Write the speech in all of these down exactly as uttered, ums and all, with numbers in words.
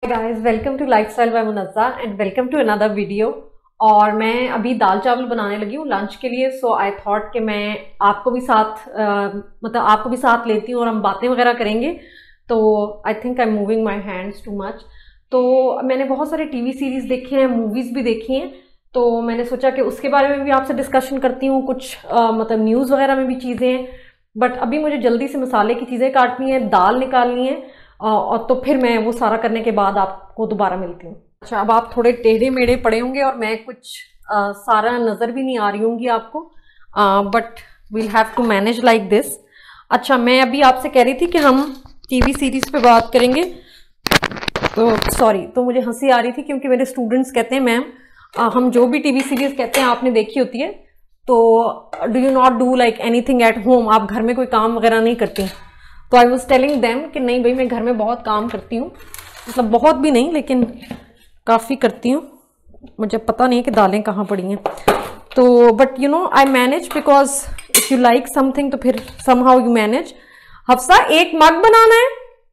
Guys, welcome to lifestyle by Munazza and welcome to another video. और मैं अभी दाल चावल बनाने लगी हूँ लंच के लिए। सो आई थॉट कि मैं आपको भी साथ uh, मतलब आपको भी साथ लेती हूँ और हम बातें वगैरह करेंगे। तो I think I am moving my hands too much. तो मैंने बहुत सारे टीवी सीरीज़ देखे हैं, मूवीज़ भी देखी हैं, तो मैंने सोचा कि उसके बारे में भी आपसे डिस्कशन करती हूँ। कुछ uh, मतलब न्यूज़ वगैरह में भी चीज़ें हैं, बट अभी मुझे जल्दी से मसाले की चीज़ें काटनी है, दाल निकालनी है, और तो फिर मैं वो सारा करने के बाद आपको दोबारा मिलती हूँ। अच्छा, अब आप थोड़े टेढ़े मेढ़े पड़े होंगे और मैं कुछ आ, सारा नज़र भी नहीं आ रही होंगी आपको, but we'll have to manage like this. अच्छा, मैं अभी आपसे कह रही थी कि हम टीवी सीरीज़ पे बात करेंगे। तो सॉरी, तो मुझे हंसी आ रही थी क्योंकि मेरे स्टूडेंट्स कहते हैं मैम हम जो भी टीवी सीरीज़ कहते हैं आपने देखी होती है, तो do you not do like anything at home, आप घर में कोई काम वगैरह नहीं करती? तो आई वॉज टेलिंग देम कि नहीं भाई, मैं घर में बहुत काम करती हूँ, मतलब बहुत भी नहीं लेकिन काफ़ी करती हूँ। मुझे पता नहीं कि दालें कहाँ पड़ी हैं, तो but you know I manage, because if you like something तो फिर समहाउ यू मैनेज। हफ्सा, एक मग बनाना है।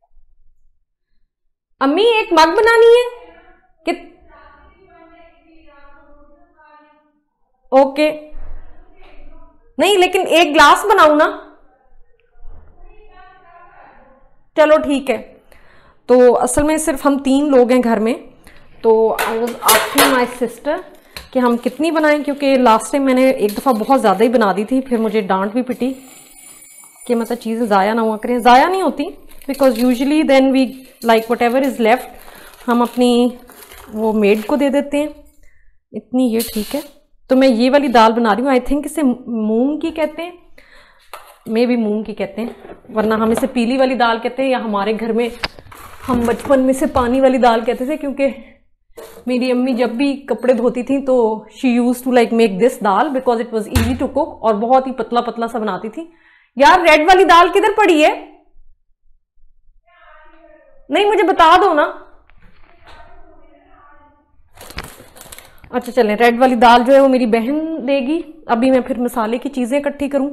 अम्मी, एक मग बनानी है कि ओके नहीं, लेकिन एक ग्लास बनाऊँ ना? चलो ठीक है। तो असल में सिर्फ हम तीन लोग हैं घर में, तो I was asking my sister कि हम कितनी बनाएं, क्योंकि लास्ट टाइम मैंने एक दफ़ा बहुत ज़्यादा ही बना दी थी, फिर मुझे डांट भी पिटी कि मतलब चीज़ें ज़ाया ना हुआ करें। ज़ाया नहीं होती, because usually then we like whatever is left हम अपनी वो मेड को दे देते हैं। इतनी ये ठीक है। तो मैं ये वाली दाल बना रही हूँ, आई थिंक इसे मूंग की कहते हैं, मे भी मूंग की कहते हैं, वरना हम इसे पीली वाली दाल कहते हैं, या हमारे घर में हम बचपन में से पानी वाली दाल कहते थे, क्योंकि मेरी अम्मी जब भी कपड़े धोती थी तो she use to like make this dal because it was easy to cook, और बहुत ही पतला पतला सा बनाती थी। यार, रेड वाली दाल किधर पड़ी है? नहीं, मुझे बता दो ना। अच्छा चलें, रेड वाली दाल जो है वो मेरी बहन देगी। अभी मैं फिर मसाले की चीज़ें इकट्ठी करूँ।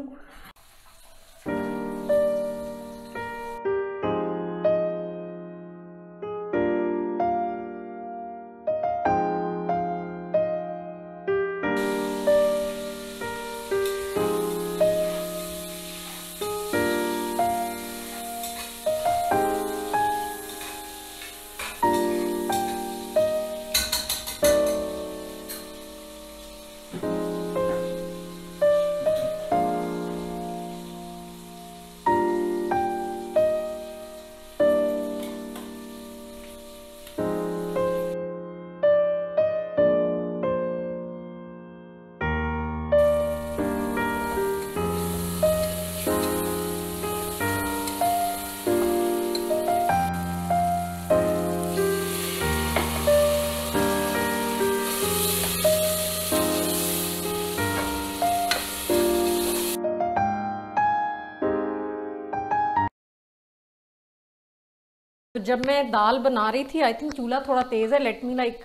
तो जब मैं दाल बना रही थी, आई थिंक चूल्हा थोड़ा तेज़ है, लेट मी लाइक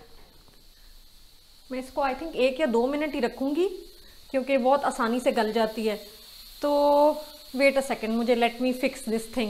मैं इसको आई थिंक एक या दो मिनट ही रखूँगी क्योंकि बहुत आसानी से गल जाती है। तो वेट अ सेकेंड, मुझे let me fix this thing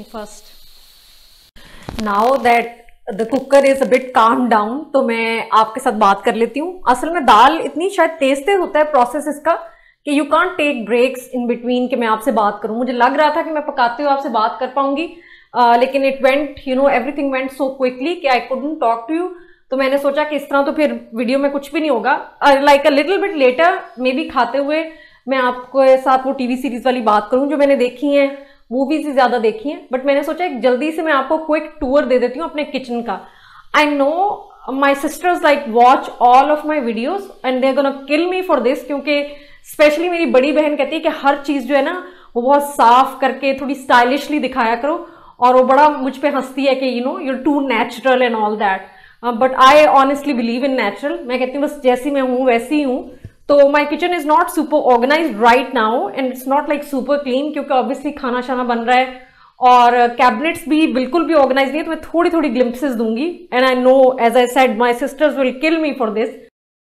first. Now that the cooker is a bit calm down, तो मैं आपके साथ बात कर लेती हूँ। असल में दाल इतनी शायद तेज तेज होता है प्रोसेस इसका कि you can't take breaks in between कि मैं आपसे बात करूँ। मुझे लग रहा था कि मैं पकाते हुए आपसे बात कर पाऊंगी, Uh, लेकिन it went you know everything went so quickly कि I couldn't talk to you. तो मैंने सोचा कि इस तरह तो फिर वीडियो में कुछ भी नहीं होगा। Like a little bit later maybe खाते हुए मैं आपको साथ वो टीवी सीरीज वाली बात करूं जो मैंने देखी हैं, मूवीज ही ज्यादा देखी हैं, बट मैंने सोचा एक जल्दी से मैं आपको क्विक टूर दे देती हूँ अपने किचन का। I know my sisters like watch all of my videos and they are gonna kill me for this, क्योंकि स्पेशली मेरी बड़ी बहन कहती है कि हर चीज जो है ना वो बहुत साफ करके थोड़ी स्टाइलिशली दिखाया करो, और वो बड़ा मुझ पे हंसती है कि you know you're too natural and all that, but I honestly believe in natural. मैं कहती हूँ बस जैसी मैं हूँ वैसी ही हूँ। तो my kitchen is not super organized right now and it's not like super clean, क्योंकि ऑब्वियसली खाना शाना बन रहा है और कैबिनेट्स भी बिल्कुल भी ऑर्गेनाइज नहीं है। तो मैं थोड़ी थोड़ी ग्लिम्पसेस दूंगी and I know as I said my sisters will kill me for this.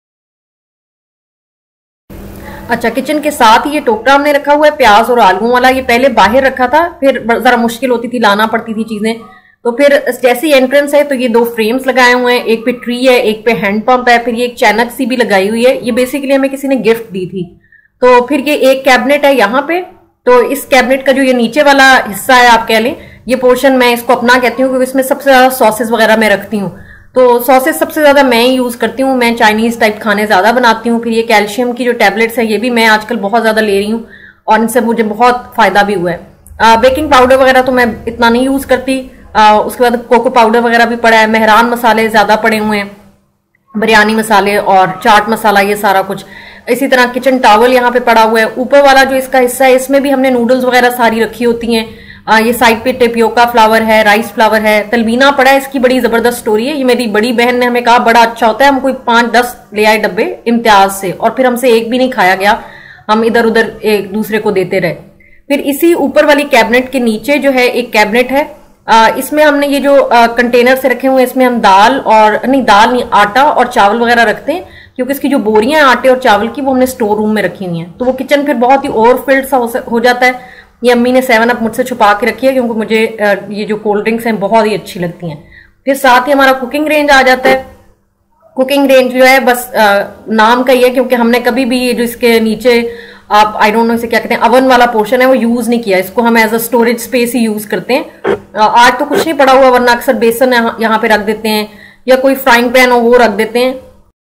अच्छा, किचन के साथ ये टोकरा हमने रखा हुआ है प्याज और आलूओं वाला। ये पहले बाहर रखा था, फिर जरा मुश्किल होती थी, लाना पड़ती थी चीजें, तो फिर जैसे एंट्रेंस है तो ये दो फ्रेम्स लगाए हुए हैं, एक पे ट्री है, एक पे हैंड पंप है, फिर ये एक चैनक सी भी लगाई हुई है। ये बेसिकली हमें किसी ने गिफ्ट दी थी। तो फिर ये एक कैबिनेट है यहाँ पे। तो इस कैबिनेट का जो ये नीचे वाला हिस्सा है आप कह लें, ये पोर्शन मैं इसको अपना कहती हूँ क्योंकि इसमें सबसे ज्यादा सॉसेस वगैरह मैं रखती हूँ। तो सॉसेस सबसे ज्यादा मैं ही यूज करती हूँ, मैं चाइनीज टाइप खाने ज्यादा बनाती हूँ। फिर ये कैल्शियम की जो टैबलेट्स है ये भी मैं आजकल बहुत ज्यादा ले रही हूँ और इनसे मुझे बहुत फायदा भी हुआ है। बेकिंग पाउडर वगैरह तो मैं इतना नहीं यूज करती। आ, उसके बाद कोको पाउडर वगैरह भी पड़ा है, मेहरान मसाले ज्यादा पड़े हुए हैं, बिरयानी मसाले और चाट मसाला, ये सारा कुछ। इसी तरह किचन टॉवल यहाँ पे पड़ा हुआ है। ऊपर वाला जो इसका हिस्सा है इसमें भी हमने नूडल्स वगैरह सारी रखी होती हैं। आ, ये साइड पे टेपियोका फ्लावर है, राइस फ्लावर है, तलबीना पड़ा है। इसकी बड़ी जबरदस्त स्टोरी है। ये मेरी बड़ी बहन ने हमें कहा बड़ा अच्छा होता है, हम कोई पांच दस ले आए डब्बे इम्तियाज से, और फिर हमसे एक भी नहीं खाया गया, हम इधर उधर एक दूसरे को देते रहे। फिर इसी ऊपर वाली कैबिनेट के नीचे जो है एक कैबिनेट है, आ, इसमें हमने ये जो कंटेनर से रखे हुए हैं, इसमें हम दाल और नहीं दाल नहीं आटा और चावल वगैरह रखते हैं, क्योंकि इसकी जो बोरियां हैं आटे और चावल की वो हमने स्टोर रूम में रखी हुई हैं। तो वो किचन फिर बहुत ही ओवरफिल्ड सा हो, हो जाता है। ये अम्मी ने सेवन अप मुझसे छुपा के रखी है क्योंकि मुझे ये जो कोल्ड ड्रिंक्स हैं बहुत ही अच्छी लगती हैं। फिर साथ ही हमारा कुकिंग रेंज आ जाता है। कुकिंग रेंज जो है बस आ, नाम का ही है, क्योंकि हमने कभी भी ये जो इसके नीचे आप आई डोंट नो इसे क्या कहते हैं अवन वाला पोर्शन है वो यूज नहीं किया। इसको हम एज अ स्टोरेज स्पेस ही यूज करते हैं। आज तो कुछ नहीं पड़ा हुआ, वरना अक्सर बेसन यहाँ पे रख देते हैं या कोई फ्राइंग पैन हो वो रख देते हैं।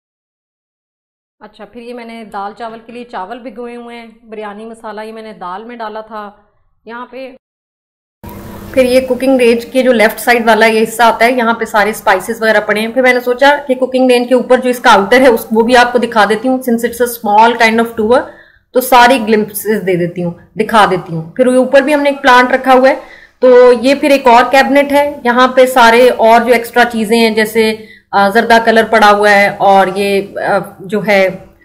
अच्छा, फिर ये मैंने दाल चावल के लिए चावल भिगोए हुए हैं, बिरयानी मसाला ये मैंने दाल में डाला था यहाँ पे। फिर ये कुकिंग रेंज के जो लेफ्ट साइड वाला ये हिस्सा आता है, यहाँ पे सारे स्पाइसेस वगैरह पड़े हैं। फिर मैंने सोचा कि कुकिंग रेंज के ऊपर जो इसका आउटर है उस वो भी आपको दिखा देती हूँ, since it's a small kind of tour, तो सारी ग्लिम्पसेस दे देती हूँ, दिखा देती हूँ। फिर ऊपर भी हमने एक प्लांट रखा हुआ है। तो ये फिर एक और कैबिनेट है, यहाँ पे सारे और जो एक्स्ट्रा चीजें हैं, जैसे जर्दा कलर पड़ा हुआ है, और ये जो है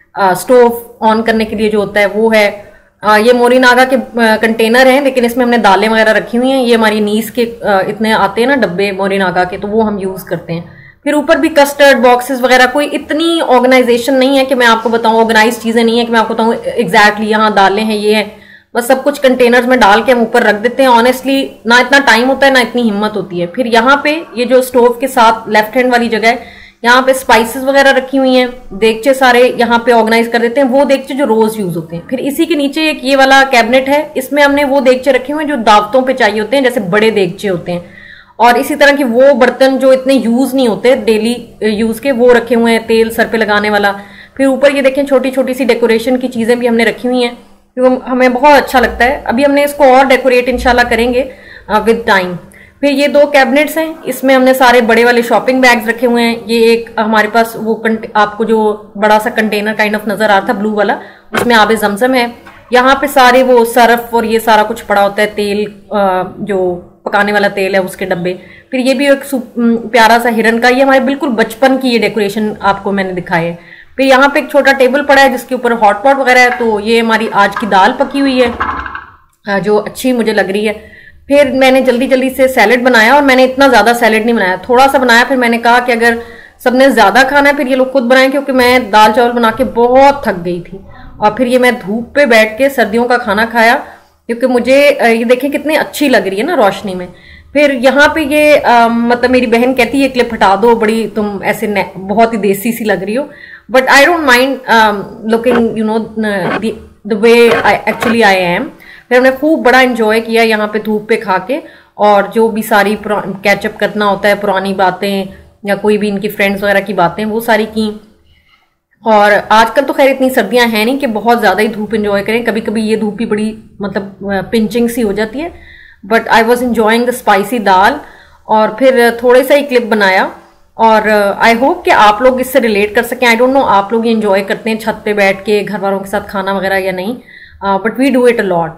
स्टोव ऑन करने के लिए जो होता है वो है। ये मोरिनागा के कंटेनर हैं, लेकिन इसमें हमने दालें वगैरह रखी हुई हैं। ये हमारी नीस के इतने आते हैं ना डब्बे मोरिनागा के, तो वो हम यूज करते हैं। फिर ऊपर भी कस्टर्ड बॉक्सेस वगैरह, कोई इतनी ऑर्गेनाइजेशन नहीं है कि मैं आपको बताऊं, ऑर्गेनाइज चीजें नहीं है कि मैं आपको बताऊं एग्जैक्टली यहाँ दालें हैं ये है। बस सब कुछ कंटेनर्स में डाल के हम ऊपर रख देते हैं। ऑनेस्टली ना इतना टाइम होता है ना इतनी हिम्मत होती है। फिर यहाँ पे ये जो स्टोव के साथ लेफ्ट हैंड वाली जगह है, यहाँ पे स्पाइसेस वगैरह रखी हुई हैं, देगचे सारे यहाँ पे ऑर्गेनाइज कर देते हैं, वो देगचे जो रोज यूज होते हैं। फिर इसी के नीचे एक ये वाला कैबिनेट है, इसमें हमने वो देगचे रखे हुए हैं जो दावतों पे चाहिए होते हैं, जैसे बड़े देगचे होते हैं, और इसी तरह के वो बर्तन जो इतने यूज नहीं होते डेली यूज के, वो रखे हुए हैं, तेल सर पे लगाने वाला। फिर ऊपर ये देखें छोटी छोटी सी डेकोरेशन की चीजें भी हमने रखी हुई हैं, क्योंकि हमें बहुत अच्छा लगता है। अभी हमने इसको और डेकोरेट इंशाल्लाह करेंगे विद टाइम। फिर ये दो कैबिनेट्स हैं, इसमें हमने सारे बड़े वाले शॉपिंग बैग्स रखे हुए हैं। ये एक हमारे पास वो आपको जो बड़ा सा कंटेनर काइंड ऑफ नजर आ रहा था ब्लू वाला, उसमें आबे जमजम है। यहाँ पे सारे वो सरफ और ये सारा कुछ पड़ा होता है, तेल जो पकाने वाला तेल है उसके डब्बे। फिर ये भी एक प्यारा सा हिरन का, ये हमारे बिल्कुल बचपन की ये डेकोरेशन आपको मैंने दिखाई है। फिर यहाँ पे एक छोटा टेबल पड़ा है जिसके ऊपर हॉट पॉट वगैरह है। तो ये हमारी आज की दाल पकी हुई है जो अच्छी मुझे लग रही है। फिर मैंने जल्दी जल्दी से सैलेड बनाया, और मैंने इतना ज्यादा सैलेड नहीं बनाया, थोड़ा सा बनाया। फिर मैंने कहा कि अगर सबने ज्यादा खाना है फिर ये लोग खुद बनाएं, क्योंकि मैं दाल चावल बना के बहुत थक गई थी। और फिर ये मैं धूप पे बैठ के सर्दियों का खाना खाया, क्योंकि मुझे ये देखें कितनी अच्छी लग रही है ना रोशनी में। फिर यहाँ पे ये आ, मतलब मेरी बहन कहती है ये क्लिप हटा दो, बड़ी तुम ऐसे बहुत ही देसी सी लग रही हो, but I don't mind looking you know the way I actually I am. फिर हमने खूब बड़ा एंजॉय किया यहाँ पे धूप पे खा के, और जो भी सारी कैचअप करना होता है, पुरानी बातें या कोई भी इनकी फ्रेंड्स वगैरह की बातें, वो सारी की। और आजकल तो खैर इतनी सर्दियां हैं नहीं कि बहुत ज्यादा ही धूप एंजॉय करें, कभी कभी ये धूप भी बड़ी मतलब पिंचिंग सी हो जाती है। But I was enjoying the spicy dal, और फिर थोड़े सा ही क्लिप बनाया, और आई uh, होप कि आप लोग इससे रिलेट कर सकें। आई डोंट नो आप लोग ये एंजॉय करते हैं छत पे बैठ के घर वालों के साथ खाना वगैरह या नहीं, but we do it a lot.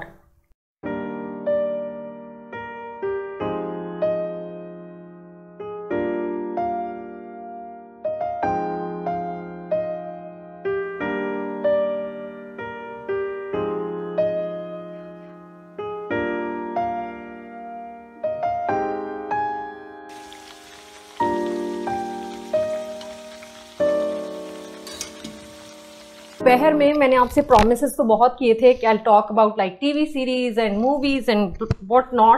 दोपहर में मैंने आपसे प्रोमिसेस तो बहुत किए थे कि I talk about like TV series and movies and what not,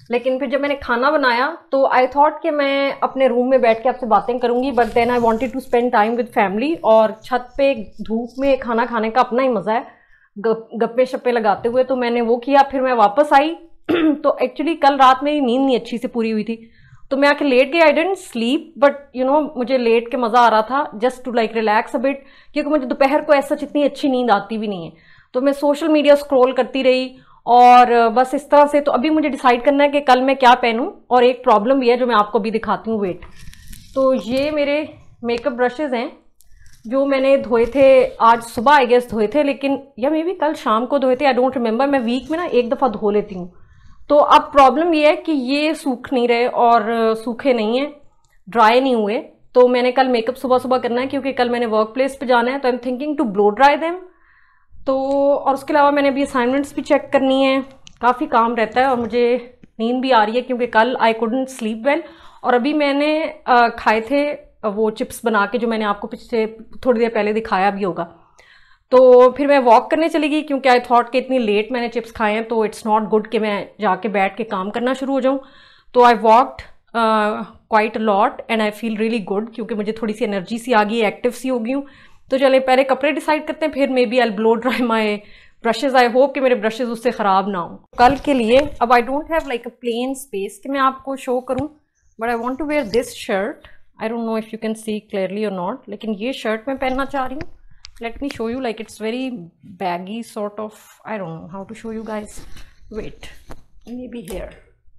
लेकिन फिर जब मैंने खाना बनाया तो आई थॉट कि मैं अपने रूम में बैठ के आपसे बातें करूंगी, but then I wanted to spend time with family. और छत पे धूप में खाना खाने का अपना ही मज़ा है, गप्पे शप्पे लगाते हुए, तो मैंने वो किया। फिर मैं वापस आई तो एक्चुअली कल रात मेरी नींद नहीं अच्छी से पूरी हुई थी, तो मैं आके लेट गई। I didn't sleep, but you know मुझे लेट के मज़ा आ रहा था, just to like relax a bit, क्योंकि मुझे दोपहर को ऐसा इतनी अच्छी नींद आती भी नहीं है। तो मैं सोशल मीडिया स्क्रॉल करती रही और बस इस तरह से। तो अभी मुझे डिसाइड करना है कि कल मैं क्या पहनूं। और एक प्रॉब्लम भी है जो मैं आपको अभी दिखाती हूँ, वेट। तो ये मेरे मेकअप ब्रशेज़ हैं जो मैंने धोए थे आज सुबह, आई गेस धोए थे, लेकिन या मे बी कल शाम को धोए थे, आई डोंट रिमेंबर। मैं वीक में ना एक दफ़ा धो लेती हूँ। तो अब प्रॉब्लम ये है कि ये सूख नहीं रहे और सूखे नहीं हैं, ड्राई नहीं हुए। तो मैंने कल मेकअप सुबह सुबह करना है क्योंकि कल मैंने वर्क प्लेस पर जाना है, तो I am thinking to blow dry them. तो और उसके अलावा मैंने अभी असाइनमेंट्स भी चेक करनी है, काफ़ी काम रहता है और मुझे नींद भी आ रही है क्योंकि कल आई कुडंट स्लीप वेल। और अभी मैंने आ, खाए थे वो चिप्स बना के, जो मैंने आपको पिछले थोड़ी देर पहले दिखाया भी होगा। तो फिर मैं वॉक करने चली गई क्योंकि आई थॉट कि इतनी लेट मैंने चिप्स खाए हैं तो इट्स नॉट गुड कि मैं जाके बैठ के काम करना शुरू हो जाऊँ। तो I walked quite a lot and I feel really good, क्योंकि मुझे थोड़ी सी एनर्जी सी आ गई, एक्टिव सी हो गई हूँ। तो चले पहले कपड़े डिसाइड करते हैं, फिर maybe I blow dry my brushes. I hope कि मेरे ब्रशेज उससे ख़राब ना हो कल के लिए। अब I don't have like a plain space कि मैं आपको शो करूँ, but I want to wear this shirt. I don't know if you can see clearly और नॉट, लेकिन ये शर्ट मैं पहनना चाह रही हूँ। Let me show you, like it's very baggy sort of, I don't know how to show you guys, wait, maybe here।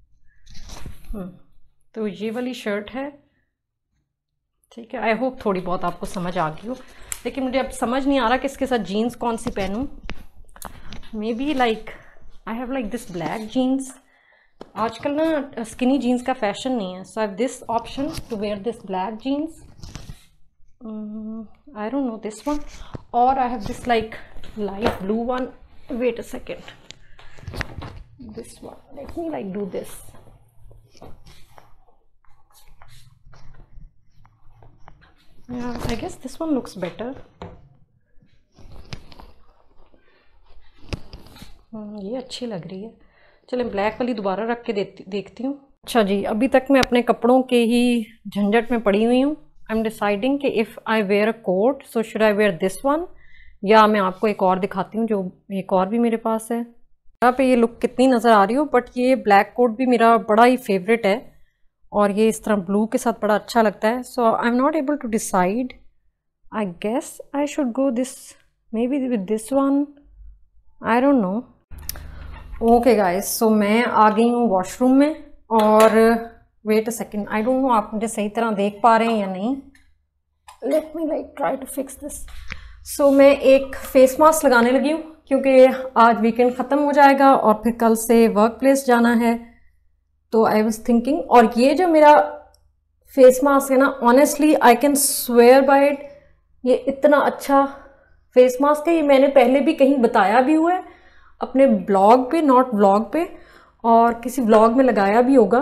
hmm. तो ये वाली शर्ट है, ठीक है। आई होप थोड़ी बहुत आपको समझ आ गई हो, लेकिन मुझे अब समझ नहीं आ रहा कि इसके साथ जीन्स कौन सी पहनूं। Maybe like I have like this black jeans. आजकल ना स्किनी जीन्स का फैशन नहीं है, so I have this option to wear this black jeans. Um, I don't know this one, or I have this like light blue one. Wait a second, this one. Let me like do this. Yeah, I guess this one looks better. hmm, ये अच्छी लग रही है। चले black वाली दोबारा रख के देखती देखती हूँ। अच्छा जी, अभी तक मैं अपने कपड़ों के ही झंझट में पड़ी हुई हूँ। आई एम डिसाइडिंग कि if I wear a coat so should I wear this one, या मैं आपको एक और दिखाती हूँ जो एक और भी मेरे पास है। यहाँ पे ये लुक कितनी नज़र आ रही हो, बट ये ब्लैक कोट भी मेरा बड़ा ही फेवरेट है और ये इस तरह ब्लू के साथ बड़ा अच्छा लगता है। So I am not able to decide, I guess I should go this, maybe with this one, I don't know. Okay guys, so मैं आ गई हूँ वॉशरूम में और wait a second, I don't know आप मुझे सही तरह देख पा रहे हैं या नहीं। Let me like try to fix this. So मैं एक फेस मास्क लगाने लगी हूँ क्योंकि आज वीकेंड ख़त्म हो जाएगा और फिर कल से वर्क प्लेस जाना है। तो आई वाज थिंकिंग, और ये जो मेरा फेस मास्क है ना, honestly I can swear by it, ये इतना अच्छा फेस मास्क है। ये मैंने पहले भी कहीं बताया भी हुआ है अपने ब्लॉग पे, नॉट व्लॉग पे, और किसी व्लॉग में लगाया भी होगा।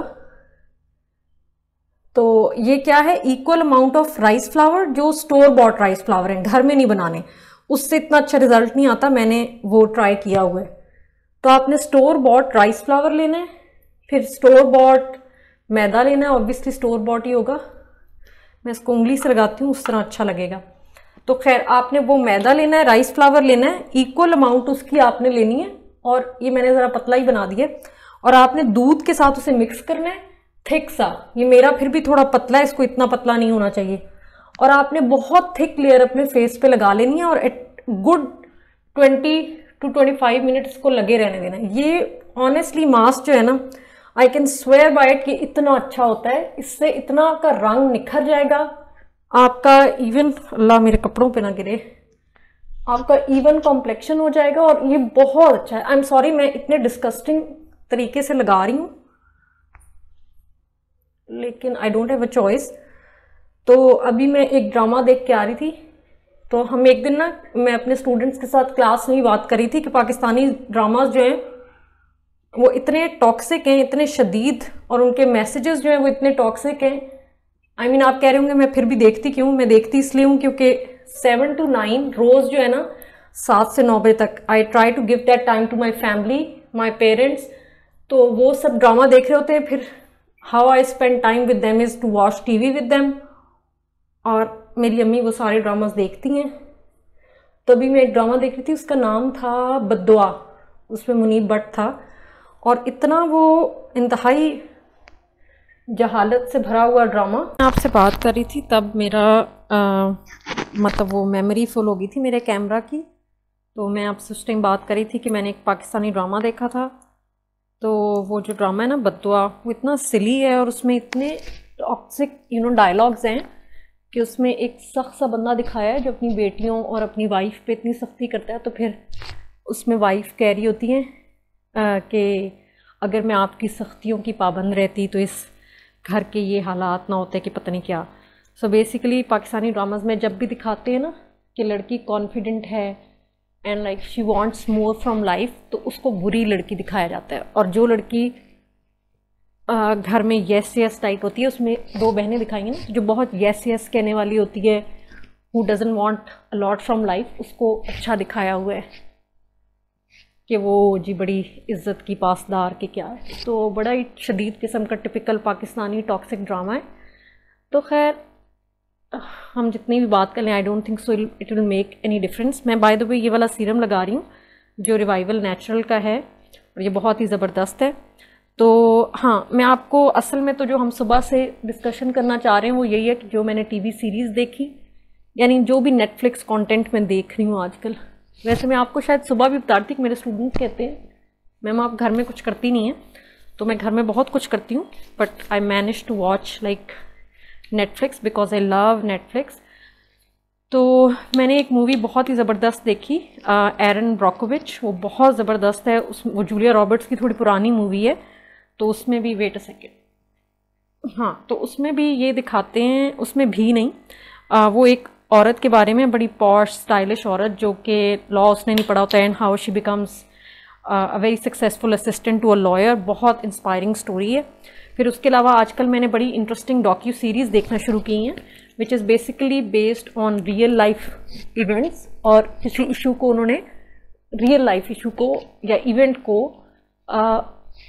तो ये क्या है, equal amount of rice flour, जो स्टोर बॉट राइस फ्लावर हैं, घर में नहीं बनाने, उससे इतना अच्छा रिजल्ट नहीं आता, मैंने वो ट्राई किया हुआ है। तो आपने स्टोर बॉट राइस फ्लावर लेना है, फिर स्टोर बॉट मैदा लेना है, ऑब्वियसली स्टोर बॉट ही होगा। मैं इसको उंगली से लगाती हूँ, उस तरह अच्छा लगेगा। तो खैर आपने वो मैदा लेना है, राइस फ्लावर लेना है, इक्वल अमाउंट उसकी आपने लेनी है, और ये मैंने ज़रा पतला ही बना दिया, और आपने दूध के साथ उसे मिक्स करना है, थिक सा। ये मेरा फिर भी थोड़ा पतला है, इसको इतना पतला नहीं होना चाहिए। और आपने बहुत थिक लेयर अपने फेस पे लगा लेनी है और at good twenty to twenty five minutes इसको लगे रहने देना है। ये ऑनेस्टली मास्क जो है ना, I can swear by it कि इतना अच्छा होता है, इससे इतना का रंग निखर जाएगा आपका, इवन अल्लाह मेरे कपड़ों पे ना गिरे, आपका इवन कॉम्प्लेक्शन हो जाएगा। और ये बहुत अच्छा है। आई एम सॉरी मैं इतने डिस्कस्टिंग तरीके से लगा रही हूँ, लेकिन I don't have a choice. तो अभी मैं एक ड्रामा देख के आ रही थी, तो हम एक दिन ना, मैं अपने स्टूडेंट्स के साथ क्लास में ही बात करी थी कि पाकिस्तानी ड्रामाज जो हैं वो इतने टॉक्सिक हैं, इतने शदीद, और उनके मैसेजेस जो हैं वो इतने टॉक्सिक हैं। आई I मीन mean, आप कह रहे होंगे मैं फिर भी देखती क्यों? मैं देखती इसलिए हूँ क्योंकि सेवन टू नाइन रोज़ जो है ना, सात से नौ बजे तक, I try to give that time to my family, my parents, तो वो सब ड्रामा देख रहे होते हैं। फिर how I spend time with them is to watch TV with them. और मेरी अम्मी वो सारे ड्रामास देखती हैं। तभी मैं एक ड्रामा देख रही थी, उसका नाम था बद्दुआ, उसमें मुनीब भट्ट था। और इतना वो इंतहाई जहालत से भरा हुआ ड्रामा। मैं आपसे बात कर रही थी तब मेरा आ, मतलब वो मेमोरी फुल हो गई थी मेरे कैमरा की। तो मैं आपसे उस टाइम बात करी थी कि मैंने एक पाकिस्तानी ड्रामा देखा था। तो वो जो ड्रामा है ना बद्दुआ, वो इतना सिली है और उसमें इतने टॉक्सिक यू नो डायलॉग्स हैं कि उसमें एक सख्त सा बंदा दिखाया है जो अपनी बेटियों और अपनी वाइफ पे इतनी सख्ती करता है। तो फिर उसमें वाइफ कह रही होती है कि अगर मैं आपकी सख्तियों की पाबंद रहती तो इस घर के ये हालात ना होते कि पता नहीं क्या। सो बेसिकली पाकिस्तानी ड्रामाज में जब भी दिखाते हैं ना कि लड़की कॉन्फिडेंट है and like she wants more from life, तो उसको बुरी लड़की दिखाया जाता है। और जो लड़की आ, घर में येस येस टाइप होती है, उसमें दो बहनें दिखाएंगे ना जो बहुत येस येस कहने वाली होती है, who doesn't want a lot from life, उसको अच्छा दिखाया हुआ है कि वो जी बड़ी इज्जत की पासदार के क्या है। तो बड़ा ही शदीद किस्म का टिपिकल पाकिस्तानी टॉक्सिक ड्रामा है। तो खैर हम जितनी भी बात कर लें, I don't think so it will make any difference. मैं बाय द वे ये वाला सीरम लगा रही हूँ जो रिवाइवल नेचुरल का है और ये बहुत ही ज़बरदस्त है। तो हाँ, मैं आपको असल में तो जो हम सुबह से डिस्कशन करना चाह रहे हैं वो यही है कि जो मैंने टीवी सीरीज़ देखी, यानी जो भी नेटफ्लिक्स कंटेंट मैं देख रही हूँ आजकल। वैसे मैं आपको शायद सुबह भी बता रही थी कि मेरे स्टूडेंट्स कहते हैं मैम आप घर में कुछ करती नहीं है, तो मैं घर में बहुत कुछ करती हूँ, but I manage to watch like Netflix because I love Netflix. तो मैंने एक मूवी बहुत ही ज़बरदस्त देखी, एरन ब्रोकोविच, वो बहुत ज़बरदस्त है। उस वो जूलिया रॉबर्ट्स की थोड़ी पुरानी मूवी है, तो उसमें भी वेट अ सेकेंड हाँ तो उसमें भी ये दिखाते हैं, उसमें भी नहीं आ, वो एक औरत के बारे में, बड़ी पॉश स्टाइलिश औरत जो कि लॉ उसने नहीं पढ़ा होता है and how she becomes a very successful assistant to a lawyer. बहुत इंस्पायरिंग स्टोरी है। फिर उसके अलावा आजकल मैंने बड़ी इंटरेस्टिंग डॉक्यू सीरीज़ देखना शुरू की हैं which is basically based on real life events, और किसी इशू को उन्होंने रियल लाइफ इशू को या इवेंट को आ,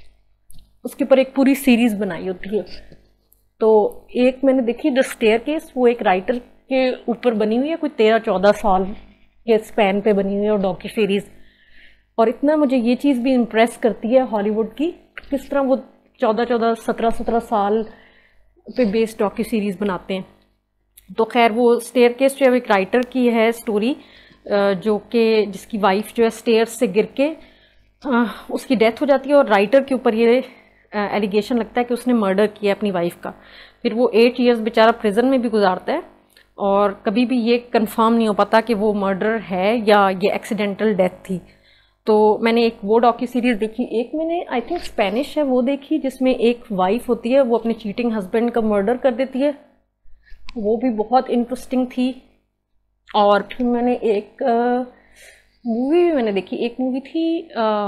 उसके ऊपर एक पूरी सीरीज़ बनाई होती है। तो एक मैंने देखी द स्टेयरकेस, वो एक राइटर के ऊपर बनी हुई है, कोई तेरह चौदह साल के स्पैन पे बनी हुई है और डॉक्यू सीरीज़। और इतना मुझे ये चीज़ भी इम्प्रेस करती है हॉलीवुड की, किस तरह वो चौदह चौदह सत्रह सत्रह साल पे बेस्ड डॉक्यू सीरीज़ बनाते हैं। तो खैर वो स्टेयरकेस जो है एक राइटर की है स्टोरी, जो कि जिसकी वाइफ जो है स्टेयर्स से गिर के उसकी डेथ हो जाती है और राइटर के ऊपर ये एलिगेशन लगता है कि उसने मर्डर किया अपनी वाइफ का। फिर वो एट इयर्स बेचारा प्रिजन में भी गुजारता है और कभी भी ये कंफर्म नहीं हो पाता कि वो मर्डर है या ये एक्सीडेंटल डेथ थी। तो मैंने एक वो डॉक्यू सीरीज़ देखी, एक मैंने आई थिंक स्पेनिश है वो देखी, जिसमें एक वाइफ होती है वो अपने चीटिंग हस्बैंड का मर्डर कर देती है, वो भी बहुत इंटरेस्टिंग थी। और फिर मैंने एक मूवी भी मैंने देखी, एक मूवी थी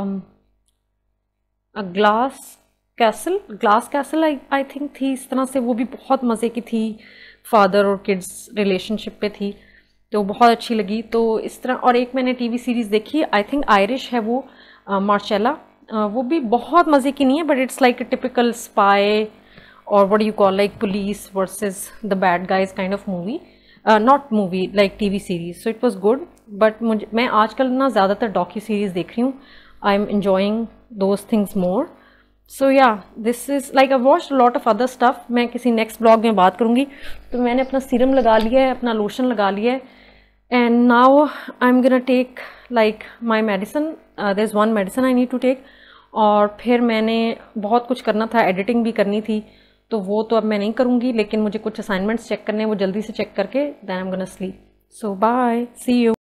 Glass Castle Glass Castle I I think थी, इस तरह से, वो भी बहुत मज़े की थी, फादर और किड्स रिलेशनशिप पे थी, तो बहुत अच्छी लगी। तो इस तरह, और एक मैंने टीवी सीरीज़ देखी आई थिंक आयरिश है वो, मार्शेला, वो भी बहुत मज़े की नहीं है but it's like a typical spy और what you call like police versus the bad guys kind of movie, not movie like TV series. So it was good. But मुझे मैं आजकल ना ज़्यादातर डॉक्यू सीरीज़ देख रही हूँ, I am enjoying those things more. So yeah this is like I watch lot of other stuff, मैं किसी नेक्स्ट ब्लॉग में बात करूँगी। तो मैंने अपना सीरम लगा लिया है, अपना लोशन लगा लिया है, and now I am gonna take like my medicine, there is one medicine I need to take. और फिर मैंने बहुत कुछ करना था, एडिटिंग भी करनी थी, तो वो तो अब मैं नहीं करूँगी, लेकिन मुझे कुछ असाइनमेंट्स चेक करने हैं, वो जल्दी से चेक करके then I am gonna sleep. So bye, see you.